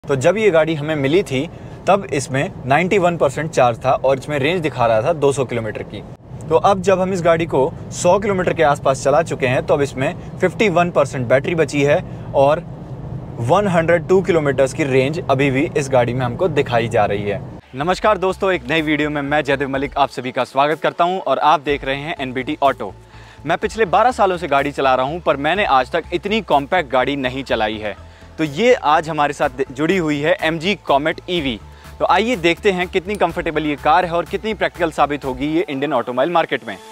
तो जब ये गाड़ी हमें मिली थी तब इसमें 91% चार्ज था और इसमें रेंज दिखा रहा था 200 किलोमीटर की। तो अब जब हम इस गाड़ी को 100 किलोमीटर के आसपास चला चुके हैं तो अब इसमें 51% बैटरी बची है और 102 किलोमीटर की रेंज अभी भी इस गाड़ी में हमको दिखाई जा रही है। नमस्कार दोस्तों, एक नई वीडियो में मैं जयदेव मलिक आप सभी का स्वागत करता हूं और आप देख रहे हैं एनबीटी ऑटो। मैं पिछले 12 सालों से गाड़ी चला रहा हूं पर मैंने आज तक इतनी कॉम्पैक्ट गाड़ी नहीं चलाई है। तो ये आज हमारे साथ जुड़ी हुई है MG कॉमेट EV। तो आइए देखते हैं कितनी कंफर्टेबल ये कार है और कितनी प्रैक्टिकल साबित होगी ये इंडियन ऑटोमोबाइल मार्केट में।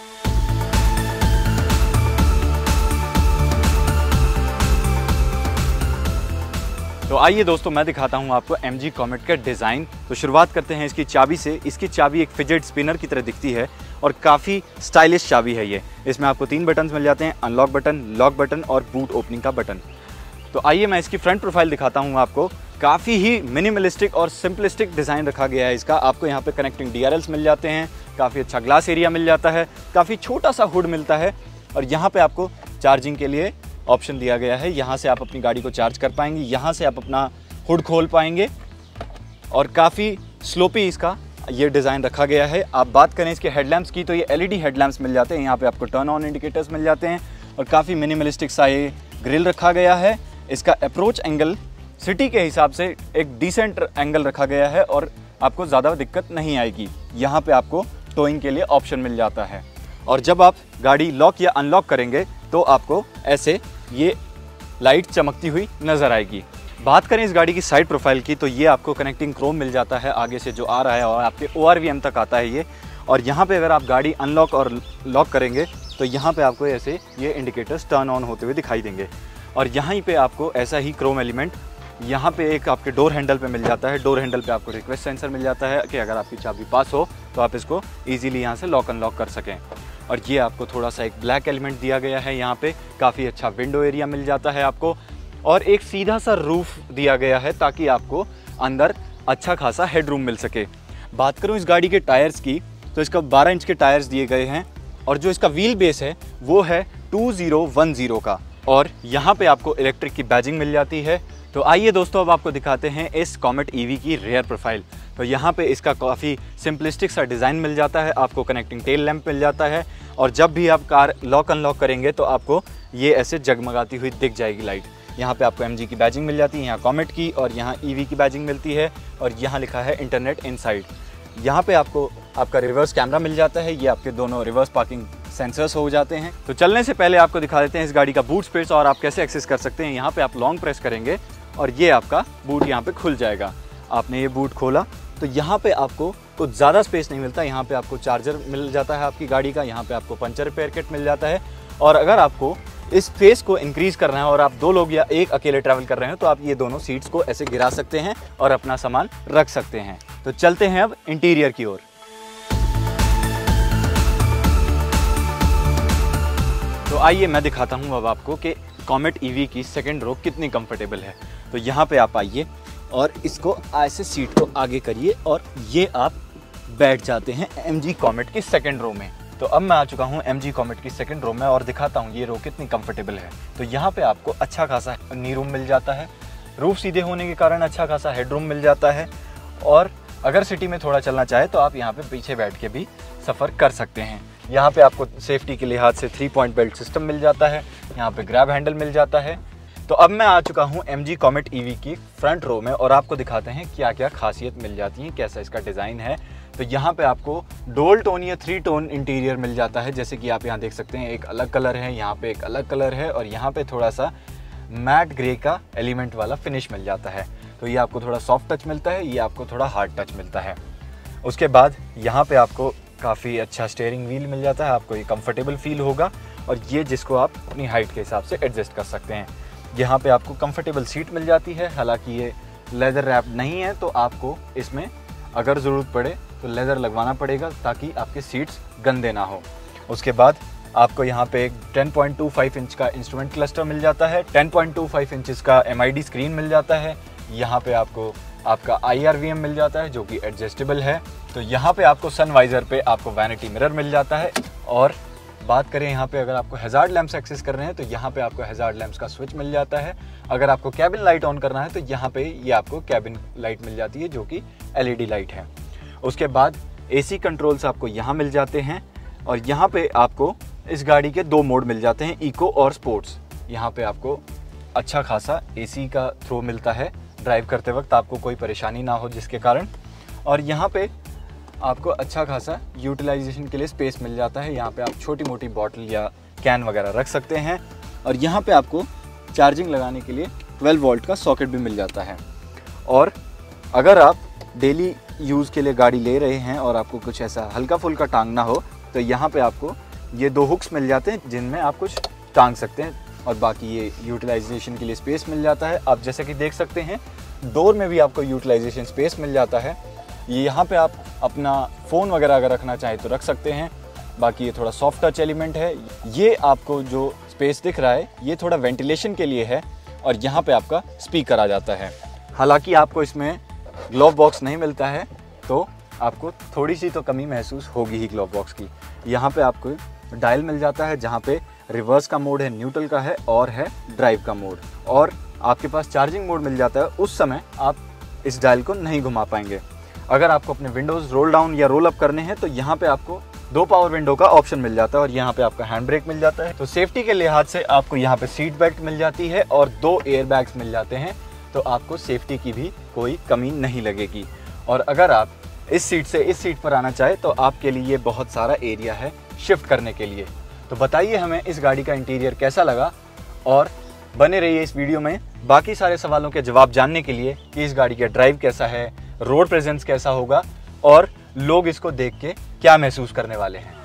तो आइए दोस्तों, मैं दिखाता हूं आपको MG कॉमेट का डिज़ाइन। तो शुरुआत करते हैं इसकी चाबी से। इसकी चाबी एक फिजेट स्पिनर की तरह दिखती है और काफ़ी स्टाइलिश चाबी है ये। इसमें आपको 3 बटन मिल जाते हैं, अनलॉक बटन, लॉक बटन और बूट ओपनिंग का बटन। तो आइए मैं इसकी फ्रंट प्रोफाइल दिखाता हूँ आपको। काफ़ी ही मिनिमलिस्टिक और सिंपलिस्टिक डिज़ाइन रखा गया है इसका। आपको यहाँ पे कनेक्टिंग DRLs मिल जाते हैं, काफ़ी अच्छा ग्लास एरिया मिल जाता है, काफ़ी छोटा सा हुड मिलता है और यहाँ पे आपको चार्जिंग के लिए ऑप्शन दिया गया है। यहाँ से आप अपनी गाड़ी को चार्ज कर पाएंगे, यहाँ से आप अपना हुड खोल पाएंगे और काफ़ी स्लोपी इसका ये डिज़ाइन रखा गया है। आप बात करें इसके हेडलैम्प्स की तो ये LED हेडलैम्प्स मिल जाते हैं। यहाँ पे आपको टर्न ऑन इंडिकेटर्स मिल जाते हैं और काफ़ी मिनिमलिस्टिक सा ये ग्रिल रखा गया है। इसका अप्रोच एंगल सिटी के हिसाब से एक डिसेंट एंगल रखा गया है और आपको ज़्यादा दिक्कत नहीं आएगी। यहाँ पे आपको टोइंग के लिए ऑप्शन मिल जाता है और जब आप गाड़ी लॉक या अनलॉक करेंगे तो आपको ऐसे ये लाइट चमकती हुई नज़र आएगी। बात करें इस गाड़ी की साइड प्रोफाइल की तो ये आपको कनेक्टिंग क्रोम मिल जाता है आगे से जो आ रहा है और आपके ORVM तक आता है ये। और यहाँ पे अगर आप गाड़ी अनलॉक और लॉक करेंगे तो यहाँ पे आपको ऐसे ये इंडिकेटर्स टर्न ऑन होते हुए दिखाई देंगे। और यहाँ पे आपको ऐसा ही क्रोम एलिमेंट यहाँ पे एक आपके डोर हैंडल पे मिल जाता है। डोर हैंडल पे आपको रिक्वेस्ट सेंसर मिल जाता है कि अगर आपकी चाबी पास हो तो आप इसको इजीली यहाँ से लॉक अनलॉक कर सकें। और ये आपको थोड़ा सा एक ब्लैक एलिमेंट दिया गया है यहाँ पे, काफ़ी अच्छा विंडो एरिया मिल जाता है आपको और एक सीधा सा रूफ दिया गया है ताकि आपको अंदर अच्छा खासा हेडरूम मिल सके। बात करूँ इस गाड़ी के टायर्स की तो इसका 12 इंच के टायर्स दिए गए हैं और जो इसका व्हील बेस है वो है 2010 का और यहाँ पे आपको इलेक्ट्रिक की बैजिंग मिल जाती है। तो आइए दोस्तों, अब आपको दिखाते हैं इस कॉमेट EV की रेयर प्रोफाइल। तो यहाँ पे इसका काफ़ी सिंपलिस्टिक सा डिज़ाइन मिल जाता है। आपको कनेक्टिंग टेल लैंप मिल जाता है और जब भी आप कार लॉक अनलॉक करेंगे तो आपको ये ऐसे जगमगाती हुई दिख जाएगी लाइट। यहाँ पे आपको MG की बैजिंग मिल जाती है, यहाँ कॉमेट की और यहाँ EV की बैजिंग मिलती है और यहाँ लिखा है इंटरनेट इनसाइड। यहाँ पे आपको आपका रिवर्स कैमरा मिल जाता है, ये आपके दोनों रिवर्स पार्किंग सेंसर्स हो जाते हैं। तो चलने से पहले आपको दिखा देते हैं इस गाड़ी का बूट स्पेस और आप कैसे एक्सेस कर सकते हैं। यहाँ पे आप लॉन्ग प्रेस करेंगे और ये आपका बूट यहाँ पे खुल जाएगा। आपने ये बूट खोला तो यहाँ पे आपको कुछ ज़्यादा स्पेस नहीं मिलता। यहाँ पे आपको चार्जर मिल जाता है आपकी गाड़ी का, यहाँ पे आपको पंचर रिपेयर किट मिल जाता है और अगर आपको इस स्पेस को इंक्रीज़ करना है और आप 2 लोग या एक अकेले ट्रैवल कर रहे हैं तो आप ये दोनों सीट्स को ऐसे गिरा सकते हैं और अपना सामान रख सकते हैं। तो चलते हैं अब इंटीरियर की ओर। तो आइए मैं दिखाता हूँ अब आपको कि कॉमेट EV की सेकंड रो कितनी कंफर्टेबल है। तो यहाँ पे आप आइए और इसको ऐसे सीट को आगे करिए और ये आप बैठ जाते हैं MG कॉमेट की सेकंड रो में। तो अब मैं आ चुका हूँ MG कॉमेट की सेकंड रो में और दिखाता हूँ ये रो कितनी कंफर्टेबल है। तो यहाँ पे आपको अच्छा खासा नी रूम मिल जाता है, रूफ सीधे होने के कारण अच्छा खासा हेडरूम मिल जाता है और अगर सिटी में थोड़ा चलना चाहे तो आप यहाँ पे पीछे बैठ के भी सफ़र कर सकते हैं। यहाँ पे आपको सेफ्टी के लिहाज से 3 पॉइंट बेल्ट सिस्टम मिल जाता है, यहाँ पे ग्रैब हैंडल मिल जाता है। तो अब मैं आ चुका हूँ MG कॉमेट EV की फ्रंट रो में और आपको दिखाते हैं क्या क्या खासियत मिल जाती है, कैसा इसका डिज़ाइन है। तो यहाँ पे आपको डुअल टोन या 3 टोन इंटीरियर मिल जाता है, जैसे कि आप यहाँ देख सकते हैं एक अलग कलर है, यहाँ पे एक अलग कलर है और यहाँ पे थोड़ा सा मैट ग्रे का एलिमेंट वाला फिनिश मिल जाता है। तो ये आपको थोड़ा सॉफ्ट टच मिलता है, ये आपको थोड़ा हार्ड टच मिलता है। उसके बाद यहाँ पे आपको काफ़ी अच्छा स्टीयरिंग व्हील मिल जाता है, आपको ये कंफर्टेबल फील होगा और ये जिसको आप अपनी हाइट के हिसाब से एडजस्ट कर सकते हैं। यहाँ पे आपको कंफर्टेबल सीट मिल जाती है, हालांकि ये लेदर रैप नहीं है तो आपको इसमें अगर ज़रूरत पड़े तो लेदर लगवाना पड़ेगा ताकि आपके सीट्स गंदे ना हो। उसके बाद आपको यहाँ पे एक 10.25 इंच का इंस्ट्रूमेंट क्लस्टर मिल जाता है, 10.25 इंचेस का MID स्क्रीन मिल जाता है। यहाँ पे आपको आपका IRVM मिल जाता है जो कि एडजस्टेबल है। तो यहाँ पे आपको सन वाइजर पे आपको वैनिटी मिरर मिल जाता है और बात करें यहाँ पे अगर आपको हैजार्ड लैंप्स एक्सेस कर रहे हैं तो यहाँ पे आपको हैजार्ड लैंप्स का स्विच मिल जाता है। अगर आपको कैबिन लाइट ऑन करना है तो यहाँ पे ये आपको कैबिन लाइट मिल जाती है जो कि LED लाइट है। उसके बाद AC कंट्रोल्स आपको यहाँ मिल जाते हैं और यहाँ पे आपको इस गाड़ी के 2 मोड मिल जाते हैं, इको और स्पोर्ट्स। यहाँ पे आपको अच्छा खासा AC का थ्रो मिलता है ड्राइव करते वक्त, आपको कोई परेशानी ना हो जिसके कारण। और यहाँ पे आपको अच्छा खासा यूटिलाइजेशन के लिए स्पेस मिल जाता है। यहाँ पे आप छोटी मोटी बॉटल या कैन वगैरह रख सकते हैं। और यहाँ पे आपको चार्जिंग लगाने के लिए 12 वोल्ट का सॉकेट भी मिल जाता है। और अगर आप डेली यूज़ के लिए गाड़ी ले रहे हैं और आपको कुछ ऐसा हल्का फुल्का टांगना हो तो यहाँ पे आपको ये 2 हुक्स मिल जाते हैं जिनमें आप कुछ टांग सकते हैं। और बाकी ये यूटिलाइजेशन के लिए स्पेस मिल जाता है। आप जैसे कि देख सकते हैं डोर में भी आपको यूटिलाइजेशन स्पेस मिल जाता है। ये यहाँ पे आप अपना फ़ोन वगैरह अगर रखना चाहें तो रख सकते हैं। बाकी ये थोड़ा सॉफ्ट टच एलिमेंट है। ये आपको जो स्पेस दिख रहा है ये थोड़ा वेंटिलेशन के लिए है और यहाँ पे आपका स्पीकर आ जाता है। हालांकि आपको इसमें ग्लोव बॉक्स नहीं मिलता है तो आपको थोड़ी सी तो कमी महसूस होगी ही ग्लोव बॉक्स की। यहाँ पे आपको डायल मिल जाता है जहाँ पे रिवर्स का मोड है, न्यूट्रल का है और है ड्राइव का मोड। और आपके पास चार्जिंग मोड मिल जाता है। उस समय आप इस डायल को नहीं घुमा पाएंगे। अगर आपको अपने विंडोज़ रोल डाउन या रोल अप करने हैं तो यहाँ पे आपको 2 पावर विंडो का ऑप्शन मिल जाता है और यहाँ पे आपका हैंड ब्रेक मिल जाता है। तो सेफ्टी के लिहाज से आपको यहाँ पे सीट बेल्ट मिल जाती है और 2 एयर बैग्स मिल जाते हैं, तो आपको सेफ्टी की भी कोई कमी नहीं लगेगी। और अगर आप इस सीट से इस सीट पर आना चाहे तो आपके लिए बहुत सारा एरिया है शिफ्ट करने के लिए। तो बताइए हमें इस गाड़ी का इंटीरियर कैसा लगा और बने रहिए इस वीडियो में बाकी सारे सवालों के जवाब जानने के लिए कि इस गाड़ी का ड्राइव कैसा है, रोड प्रेजेंस कैसा होगा और लोग इसको देख के क्या महसूस करने वाले हैं।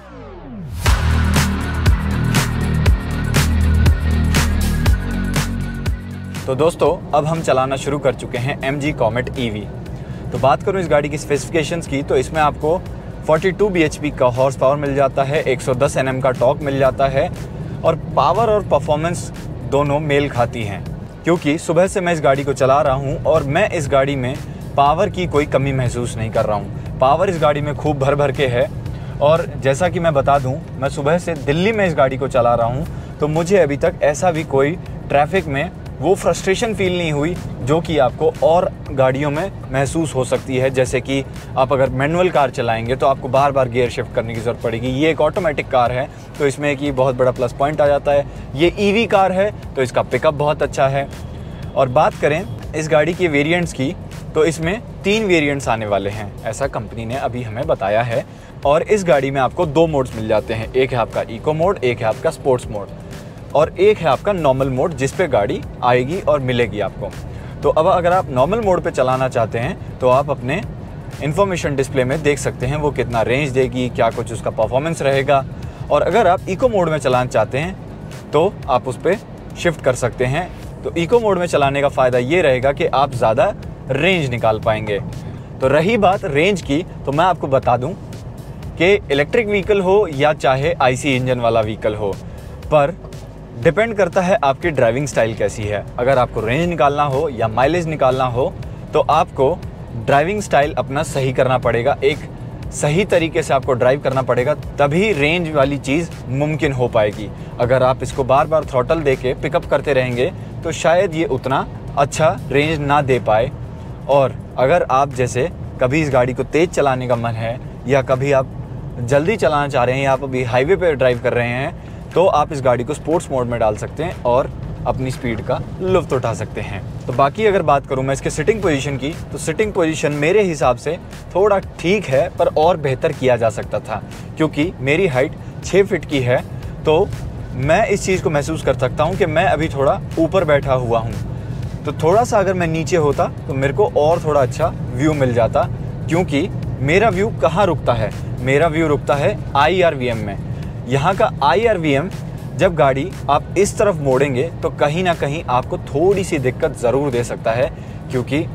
तो दोस्तों अब हम चलाना शुरू कर चुके हैं MG कॉमेट EV। तो बात करूं इस गाड़ी की स्पेसिफिकेशंस की तो इसमें आपको 42 bhp का हॉर्स पावर मिल जाता है, 110 Nm का टॉर्क मिल जाता है और पावर और परफॉर्मेंस दोनों मेल खाती हैं। क्योंकि सुबह से मैं इस गाड़ी को चला रहा हूं और मैं इस गाड़ी में पावर की कोई कमी महसूस नहीं कर रहा हूं। पावर इस गाड़ी में खूब भर भर के है। और जैसा कि मैं बता दूं, मैं सुबह से दिल्ली में इस गाड़ी को चला रहा हूं तो मुझे अभी तक ऐसा भी कोई ट्रैफिक में वो फ्रस्ट्रेशन फील नहीं हुई जो कि आपको और गाड़ियों में महसूस हो सकती है। जैसे कि आप अगर मैनुअल कार चलाएंगे तो आपको बार बार गियर शिफ्ट करने की ज़रूरत पड़ेगी। ये एक ऑटोमेटिक कार है तो इसमें एक बहुत बड़ा प्लस पॉइंट आ जाता है। ये EV कार है तो इसका पिकअप बहुत अच्छा है। और बात करें इस गाड़ी के वेरिएंट्स की तो इसमें 3 वेरिएंट्स आने वाले हैं, ऐसा कंपनी ने अभी हमें बताया है। और इस गाड़ी में आपको 2 मोड्स मिल जाते हैं, एक है आपका इको मोड, एक है आपका स्पोर्ट्स मोड और एक है आपका नॉर्मल मोड जिस पे गाड़ी आएगी और मिलेगी आपको। तो अब अगर आप नॉर्मल मोड पे चलाना चाहते हैं तो आप अपने इन्फॉर्मेशन डिस्प्ले में देख सकते हैं वो कितना रेंज देगी, क्या कुछ उसका परफॉर्मेंस रहेगा। और अगर आप इको मोड में चलाना चाहते हैं तो आप उस पर शिफ्ट कर सकते हैं। तो इको मोड में चलाने का फ़ायदा ये रहेगा कि आप ज़्यादा रेंज निकाल पाएंगे। तो रही बात रेंज की तो मैं आपको बता दूं कि इलेक्ट्रिक व्हीकल हो या चाहे IC इंजन वाला व्हीकल हो, पर डिपेंड करता है आपकी ड्राइविंग स्टाइल कैसी है। अगर आपको रेंज निकालना हो या माइलेज निकालना हो तो आपको ड्राइविंग स्टाइल अपना सही करना पड़ेगा, एक सही तरीके से आपको ड्राइव करना पड़ेगा, तभी रेंज वाली चीज़ मुमकिन हो पाएगी। अगर आप इसको बार बार थ्रॉटल दे के पिकअप करते रहेंगे तो शायद ये उतना अच्छा रेंज ना दे पाए। और अगर आप जैसे कभी इस गाड़ी को तेज़ चलाने का मन है या कभी आप जल्दी चलाना चाह रहे हैं या आप अभी हाईवे पे ड्राइव कर रहे हैं तो आप इस गाड़ी को स्पोर्ट्स मोड में डाल सकते हैं और अपनी स्पीड का लुत्फ़ उठा सकते हैं। तो बाकी अगर बात करूं मैं इसके सिटिंग पोजीशन की तो सिटिंग पोजीशन मेरे हिसाब से थोड़ा ठीक है पर और बेहतर किया जा सकता था। क्योंकि मेरी हाइट 6 फीट की है तो मैं इस चीज़ को महसूस कर सकता हूं कि मैं अभी थोड़ा ऊपर बैठा हुआ हूं। तो थोड़ा सा अगर मैं नीचे होता तो मेरे को और थोड़ा अच्छा व्यू मिल जाता। क्योंकि मेरा व्यू कहाँ रुकता है, मेरा व्यू रुकता है IRVM में। यहाँ का IRVM जब गाड़ी आप इस तरफ मोड़ेंगे तो कहीं ना कहीं आपको थोड़ी सी दिक्कत ज़रूर दे सकता है। क्योंकि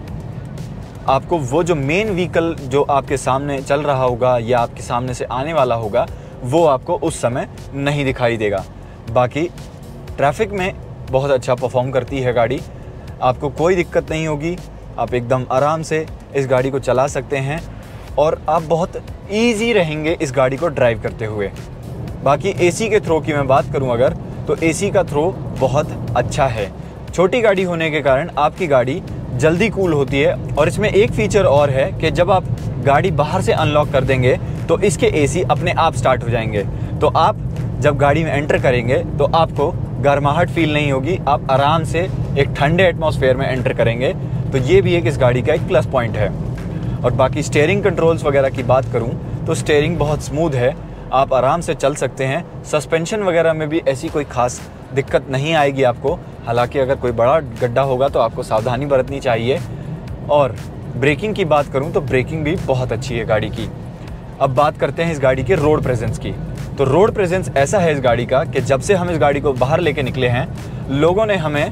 आपको वो जो मेन व्हीकल जो आपके सामने चल रहा होगा या आपके सामने से आने वाला होगा वो आपको उस समय नहीं दिखाई देगा। बाकी ट्रैफिक में बहुत अच्छा परफॉर्म करती है गाड़ी, आपको कोई दिक्कत नहीं होगी। आप एकदम आराम से इस गाड़ी को चला सकते हैं और आप बहुत ईजी रहेंगे इस गाड़ी को ड्राइव करते हुए। बाकी एसी के थ्रो की मैं बात करूं अगर, तो एसी का थ्रो बहुत अच्छा है। छोटी गाड़ी होने के कारण आपकी गाड़ी जल्दी कूल होती है। और इसमें एक फीचर और है कि जब आप गाड़ी बाहर से अनलॉक कर देंगे तो इसके एसी अपने आप स्टार्ट हो जाएंगे। तो आप जब गाड़ी में एंटर करेंगे तो आपको गर्माहट फील नहीं होगी, आप आराम से एक ठंडे एटमॉस्फेयर में एंटर करेंगे। तो ये भी एक इस गाड़ी का एक प्लस पॉइंट है। और बाकी स्टीयरिंग कंट्रोल्स वगैरह की बात करूं तो स्टीयरिंग बहुत स्मूथ है, आप आराम से चल सकते हैं। सस्पेंशन वगैरह में भी ऐसी कोई खास दिक्कत नहीं आएगी आपको। हालांकि अगर कोई बड़ा गड्ढा होगा तो आपको सावधानी बरतनी चाहिए। और ब्रेकिंग की बात करूं तो ब्रेकिंग भी बहुत अच्छी है गाड़ी की। अब बात करते हैं इस गाड़ी के रोड प्रेजेंस की। तो रोड प्रेजेंस ऐसा है इस गाड़ी का कि जब से हम इस गाड़ी को बाहर लेके निकले हैं, लोगों ने हमें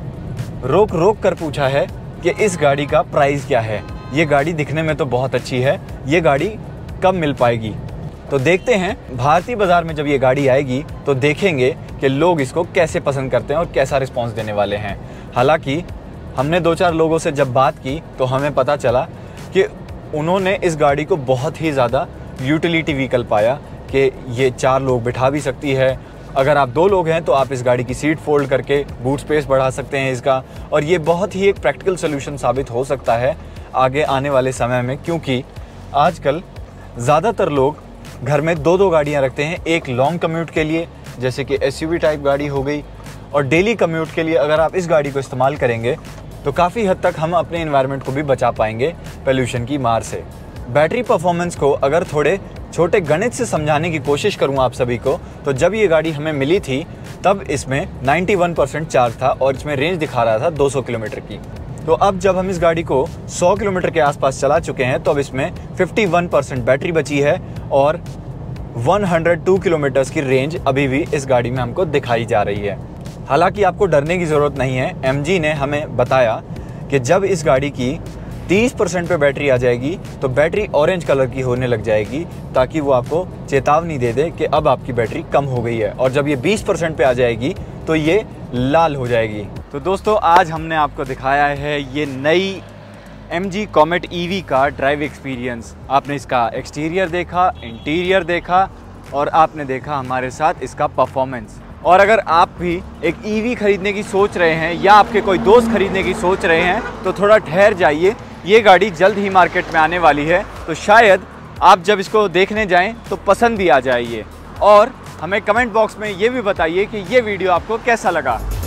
रोक रोक कर पूछा है कि इस गाड़ी का प्राइस क्या है। ये गाड़ी दिखने में तो बहुत अच्छी है, ये गाड़ी कब मिल पाएगी? तो देखते हैं भारतीय बाजार में जब ये गाड़ी आएगी तो देखेंगे कि लोग इसको कैसे पसंद करते हैं और कैसा रिस्पांस देने वाले हैं। हालांकि हमने 2-4 लोगों से जब बात की तो हमें पता चला कि उन्होंने इस गाड़ी को बहुत ही ज़्यादा यूटिलिटी व्हीकल पाया कि ये 4 लोग बिठा भी सकती है। अगर आप 2 लोग हैं तो आप इस गाड़ी की सीट फोल्ड करके बूट स्पेस बढ़ा सकते हैं इसका। और ये बहुत ही एक प्रैक्टिकल सोल्यूशन साबित हो सकता है आगे आने वाले समय में, क्योंकि आजकल ज़्यादातर लोग घर में 2-2 गाड़ियाँ रखते हैं। एक लॉन्ग कम्यूट के लिए जैसे कि SUV टाइप गाड़ी हो गई, और डेली कम्यूट के लिए अगर आप इस गाड़ी को इस्तेमाल करेंगे तो काफ़ी हद तक हम अपने एनवायरनमेंट को भी बचा पाएंगे पोल्यूशन की मार से। बैटरी परफॉर्मेंस को अगर थोड़े छोटे गणित से समझाने की कोशिश करूँ आप सभी को, तो जब ये गाड़ी हमें मिली थी तब इसमें 91% चार्ज था और इसमें रेंज दिखा रहा था 200 किलोमीटर की। तो अब जब हम इस गाड़ी को 100 किलोमीटर के आसपास चला चुके हैं तो अब इसमें 51% बैटरी बची है और 102 किलोमीटर्स की रेंज अभी भी इस गाड़ी में हमको दिखाई जा रही है। हालांकि आपको डरने की ज़रूरत नहीं है। MG ने हमें बताया कि जब इस गाड़ी की 30% पे बैटरी आ जाएगी तो बैटरी ऑरेंज कलर की होने लग जाएगी, ताकि वो आपको चेतावनी दे दे कि अब आपकी बैटरी कम हो गई है। और जब ये 20% पे आ जाएगी तो ये लाल हो जाएगी। तो दोस्तों आज हमने आपको दिखाया है ये नई MG कॉमेट EV का ड्राइव एक्सपीरियंस। आपने इसका एक्सटीरियर देखा, इंटीरियर देखा और आपने देखा हमारे साथ इसका परफॉर्मेंस। और अगर आप भी एक EV खरीदने की सोच रहे हैं या आपके कोई दोस्त खरीदने की सोच रहे हैं तो थोड़ा ठहर जाइए, ये गाड़ी जल्द ही मार्केट में आने वाली है। तो शायद आप जब इसको देखने जाएं तो पसंद भी आ जाए ये। और हमें कमेंट बॉक्स में ये भी बताइए कि ये वीडियो आपको कैसा लगा।